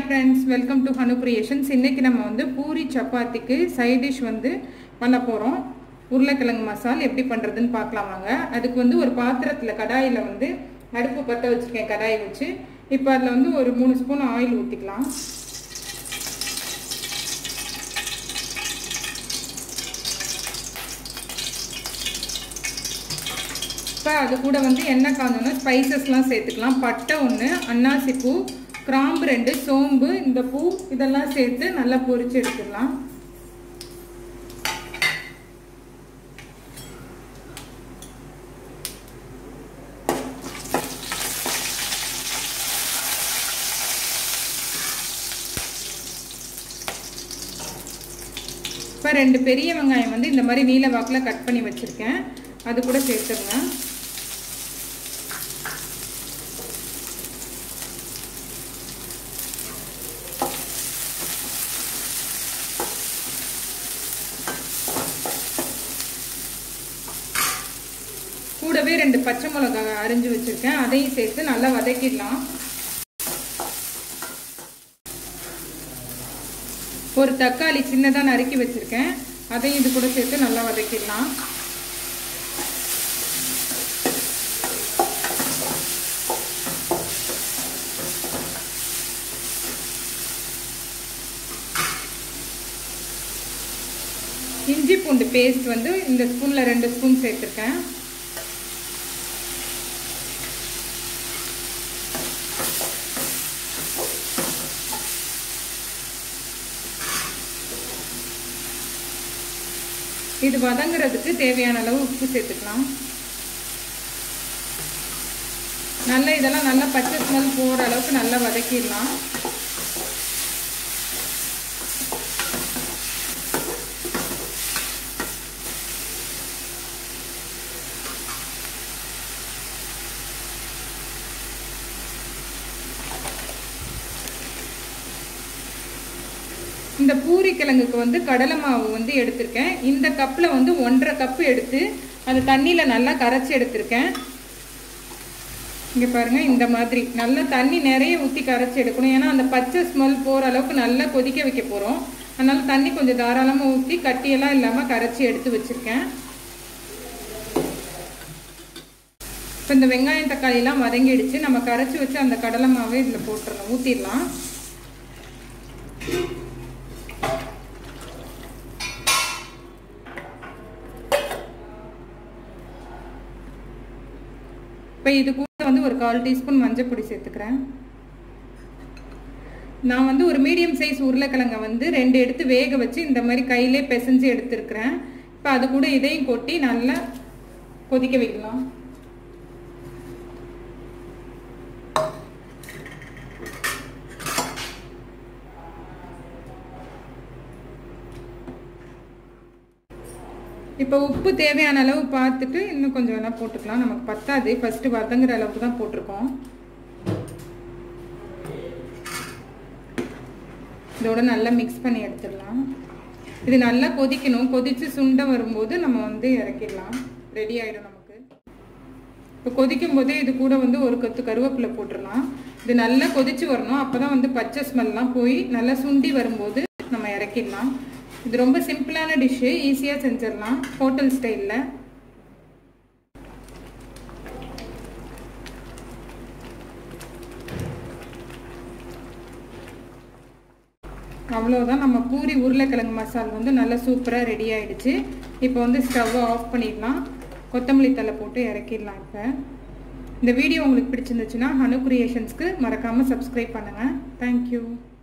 friends, welcome to Hanu Creations. இன்னைக்கு நம்ம வந்து பூரி சப்பாத்திக்கு சைடு டிஷ் வந்து பண்ண போறோம். உருளைக்கிழங்கு மசாலா எப்படி பண்றதுன்னு பார்க்கலாம் வாங்க. அதுக்கு வந்து ஒரு பாத்திரத்துல கடாயில வந்து அடுப்பு பத்த வச்சிருக்கேன். கடாய் வச்சு இப்போ அதுல வந்து ஒரு 3 ஸ்பூன் ஆயில் ஊத்திக்கலாம். இப்போ அது கூட வந்து எண்ணெய் காஞ்சோன்னா ஸ்பைசஸ்லாம் சேர்த்துக்கலாம். பட்டை 1, அன்னாசி பூ, கிராம்பு 2, சோம்பு, இந்த பூ இதெல்லாம் சேர்த்து நல்லா பொரிச்சு எடுத்துடலாம். இப்போ 2 பெரிய வெங்காயம் வந்து இந்த மாதிரி நீல வாக்கில் கட் பண்ணி வச்சிருக்கேன். அது கூட சேர்த்துருங்க. கூடவே 2 பச்சை மிளகாய் அரிஞ்சு வச்சிருக்கேன். அதையும் சேர்த்து நல்லா வதக்கிடலாம். ஒரு தக்காளி சின்னதா நறுக்கி வச்சிருக்கேன். அதையும் இது கூட சேர்த்து நல்லா வதக்கிடலாம். இஞ்சி பூண்டு பேஸ்ட் வந்து இந்த ஸ்பூன்ல 2 ஸ்பூன் சேர்த்துருக்கேன். இது வதங்குறதுக்கு தேவையான அளவு உப்பு சேர்த்துக்கலாம். நல்லா இதெல்லாம் நல்லா பச்சை ஸ்மெல் போகிற அளவுக்கு நல்லா வதக்கிடலாம். இந்த பூரி கிழங்குக்கு வந்து கடலை மாவு வந்து எடுத்திருக்கேன். இந்த கப்பில் வந்து 1.5 கப்பு எடுத்து அந்த தண்ணியில் நல்லா கரைச்சி எடுத்திருக்கேன். இங்கே பாருங்க, இந்த மாதிரி நல்லா தண்ணி நிறைய ஊற்றி கரைச்சி எடுக்கணும். ஏன்னா அந்த பச்சை ஸ்மெல் போகிற அளவுக்கு நல்லா கொதிக்க வைக்க போகிறோம். அதனால தண்ணி கொஞ்சம் தாராளமாக ஊற்றி கட்டியெல்லாம் இல்லாமல் கரைச்சி எடுத்து வச்சுருக்கேன். இப்போ இந்த வெங்காயம் தக்காளியெல்லாம் வதங்கிடுச்சு. நம்ம கரைச்சி வச்சு அந்த கடலை மாவை இதில் போட்டுடலாம், ஊற்றிடலாம். இப்போ இது கூட வந்து ஒரு 1/4 டீஸ்பூன் மஞ்சள் பொடி சேர்த்துக்கிறேன். நான் வந்து ஒரு மீடியம் சைஸ் உருளைக்கிழங்கை வந்து 2 எடுத்து வேக வச்சு இந்த மாதிரி கையிலே பிசைஞ்சு எடுத்துருக்கிறேன். இப்போ அது கூட இதையும் கொட்டி நல்லா கொதிக்க வைக்கலாம். இப்போ உப்பு தேவையான அளவு பார்த்துட்டு இன்னும் கொஞ்சம் வேணா போட்டுக்கலாம். நமக்கு பத்தாது, ஃபர்ஸ்ட் வதங்குற அளவுக்கு தான் போட்டிருக்கோம். இதோட நல்லா மிக்ஸ் பண்ணி எடுத்துடலாம். இது நல்லா கொதிக்கணும். கொதிச்சு சுண்ட வரும்போது நம்ம வந்து இறக்கிடலாம். ரெடி ஆகிடும் நமக்கு. இப்போ கொதிக்கும் போதே இது கூட வந்து ஒரு கொத்து கருவேப்பிலை போட்டுடலாம். இது நல்லா கொதிச்சு வரணும். அப்போ தான் வந்து பச்சை ஸ்மெல்லாம் போய் நல்லா சுண்டி வரும்போது நம்ம இறக்கிடலாம். இது ரொம்ப சிம்பிளான டிஷ்ஷு, ஈஸியாக செஞ்சிடலாம் ஹோட்டல் ஸ்டைலில். அவ்வளோதான், நம்ம பூரி உருளைக்கிழங்கு மசாலா வந்து நல்லா சூப்பராக ரெடி ஆகிடுச்சு. இப்போ வந்து ஸ்டவ்வை ஆஃப் பண்ணிடலாம். கொத்தமல்லி தழை போட்டு இறக்கிடலாம். இப்போ இந்த வீடியோ உங்களுக்கு பிடிச்சிருந்துச்சுன்னா ஹனு கிரியேஷன்ஸ்க்கு மறக்காமல் சப்ஸ்கிரைப் பண்ணுங்கள். தேங்க்யூ.